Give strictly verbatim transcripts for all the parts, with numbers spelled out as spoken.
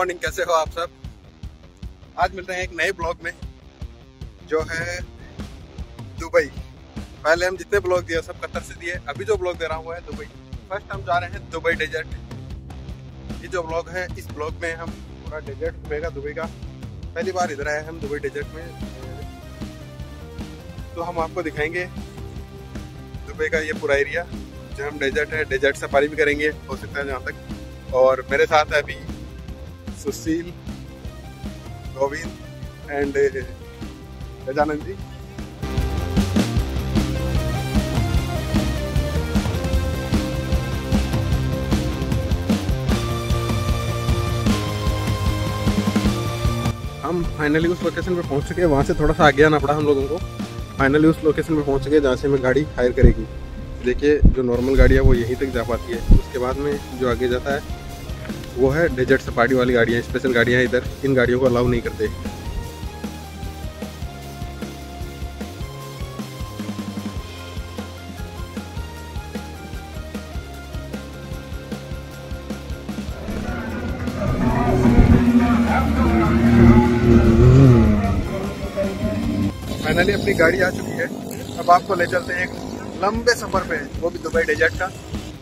Morning, कैसे हो आप सब। आज मिल रहे हैं एक नए ब्लॉग में जो है दुबई। पहले हम जितने ब्लॉग दिए सब कतर से दिए, अभी जो ब्लॉग दे रहा हूँ वो है दुबई। फर्स्ट हम जा रहे हैं दुबई डेजर्ट। ये जो ब्लॉग है इस ब्लॉग में हम पूरा डेजर्ट घूमेगा दुबई का। पहली बार इधर आए हम दुबई डेजर्ट में, तो हम आपको दिखाएंगे दुबई का ये पूरा एरिया जो हम डेजर्ट है। डेजर्ट सफारी भी करेंगे हो सकता है जहाँ तक। और मेरे साथ है अभी सुशील, गोविंद एंड गजानंद जी। हम फाइनली उस लोकेशन पे पहुंच चुके हैं। वहाँ से थोड़ा सा आगे आना पड़ा हम लोगों को। फाइनली उस लोकेशन पे पहुंच चुके हैं जहाँ से हमें गाड़ी हायर करेगी। देखिए जो नॉर्मल गाड़ी है वो यहीं तक जा पाती है, उसके बाद में जो आगे जाता है वो है डेजर्ट सफारी वाली गाड़ियाँ। स्पेशल गाड़ियाँ इधर इन गाड़ियों को अलाउ नहीं करते। फाइनली अपनी गाड़ी आ चुकी है। अब आपको ले चलते हैं एक लंबे सफर पे, वो भी दुबई डेजर्ट का।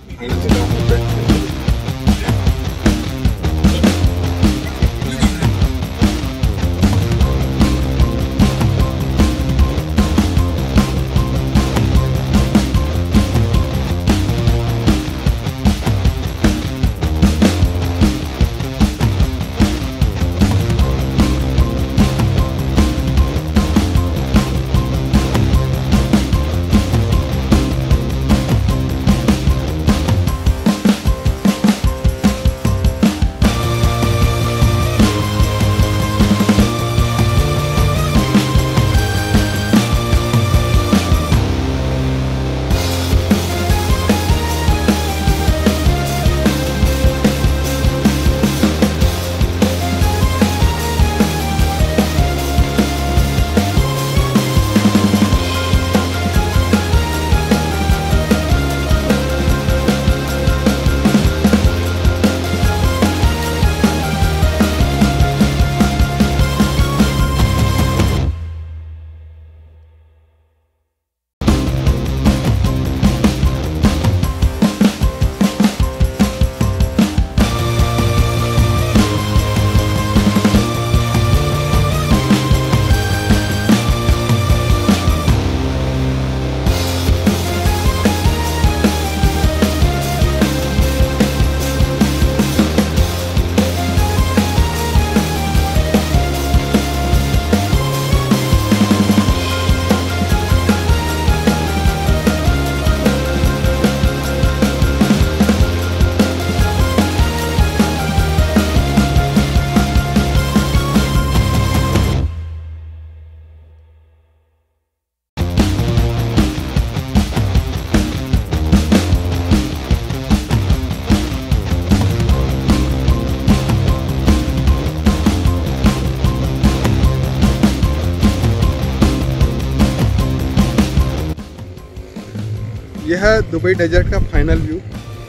यह है दुबई डेजर्ट का फाइनल व्यू,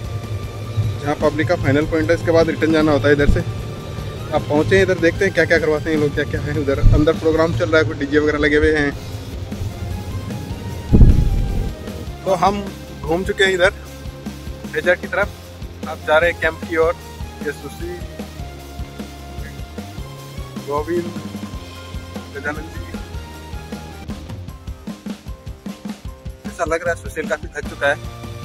जहाँ पब्लिक का फाइनल पॉइंट है। इसके बाद रिटर्न जाना होता है इधर से। आप पहुँचे हैं इधर, देखते हैं क्या क्या करवाते हैं लोग, क्या क्या है उधर। अंदर प्रोग्राम चल रहा है, कुछ डीजे वगैरह लगे हुए हैं। तो हम घूम चुके हैं इधर डेजर्ट की तरफ। आप जा रहे हैं कैंप की ओर। ये सुशील, गोविंद, गजानंद जी। ऐसा लग रहा है सुशील काफी थक चुका है।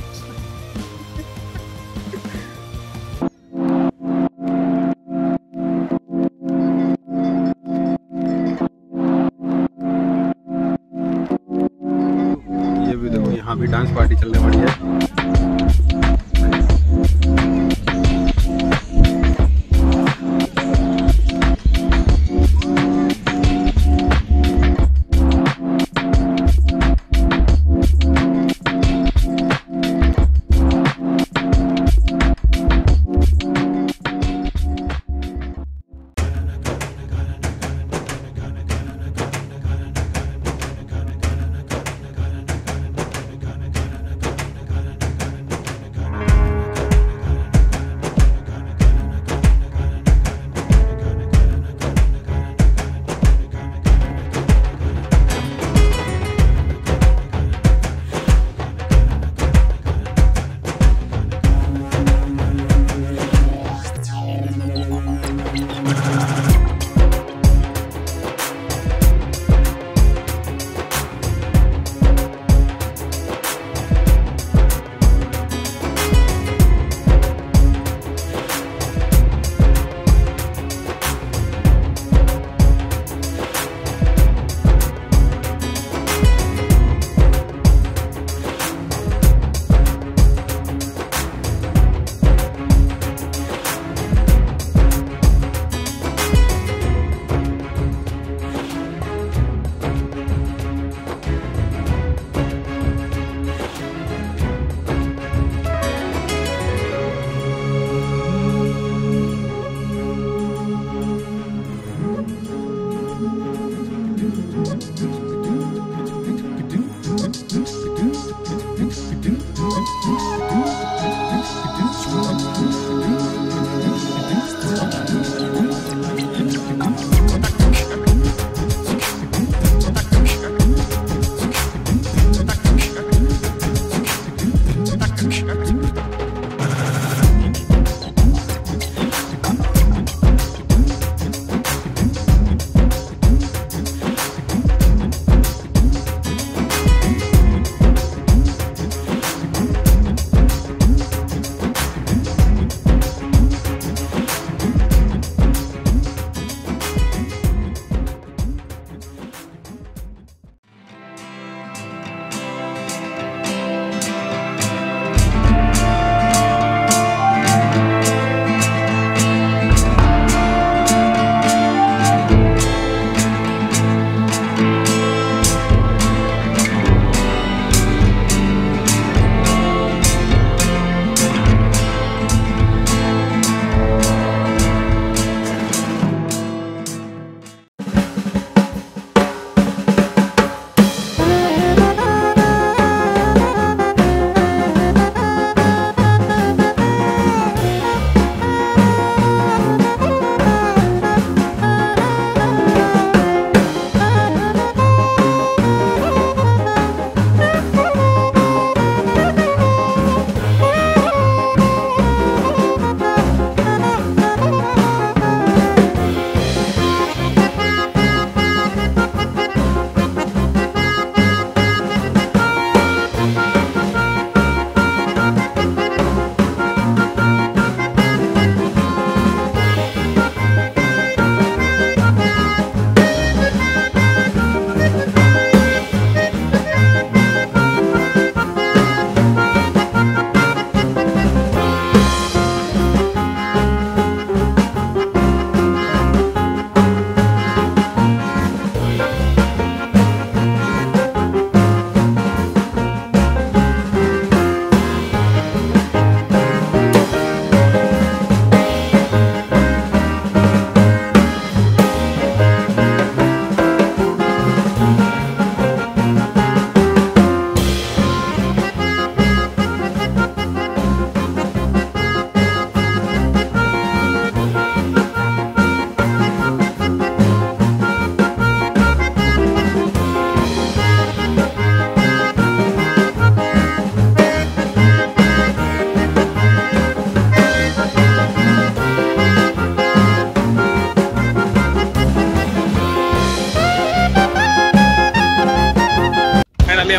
ये भी देखो, यहाँ भी डांस पार्टी चलने वाली है।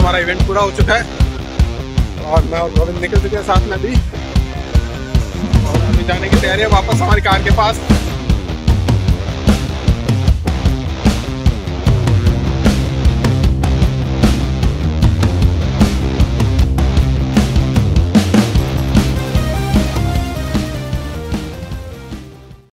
हमारा इवेंट पूरा हो चुका है और मैं और गोविंद निकल चुके हैं साथ में भी, और अभी जाने की तैयारी है वापस हमारी कार के पास।